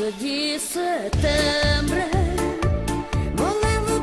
Notte di settembre volevo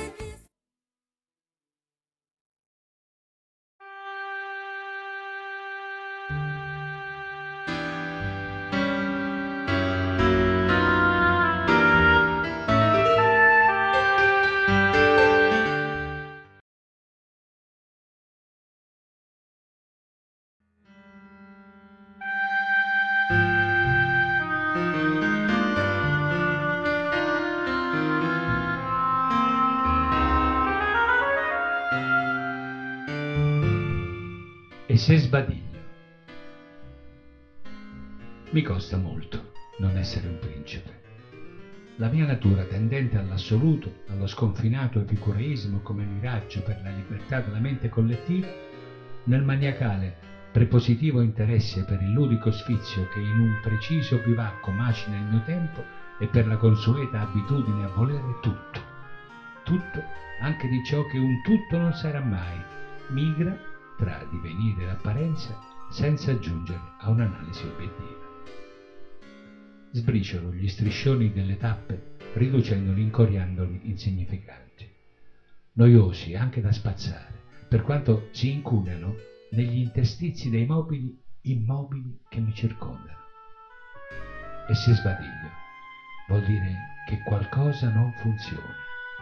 E se sbadiglio? Mi costa molto non essere un principe. La mia natura tendente all'assoluto, allo sconfinato epicureismo come miraggio per la libertà della mente collettiva, nel maniacale prepositivo interesse per il ludico sfizio che in un preciso bivacco macina il mio tempo e per la consueta abitudine a volere tutto, anche di ciò che un tutto non sarà mai, migra tra divenire e apparenza senza giungere a un'analisi obiettiva. Sbriciolo gli striscioni delle tappe riducendoli in coriandoli insignificanti, noiosi anche da spazzare, per quanto si incunano negli interstizi dei mobili immobili che mi circondano. E se sbadiglio, vuol dire che qualcosa non funziona.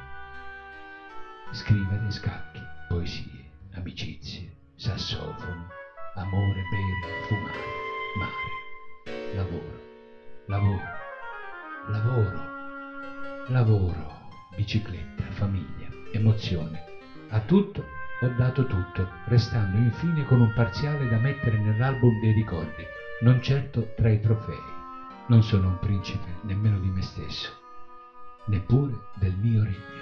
Scrivere scacchi, poesie, amicizie, sassofono, amore, bere, fumare, mare, lavoro, bicicletta, famiglia, emozioni. A tutto ho dato tutto, restando infine con un parziale da mettere nell'album dei ricordi, non certo tra i trofei. Non sono un principe nemmeno di me stesso, neppure del mio regno.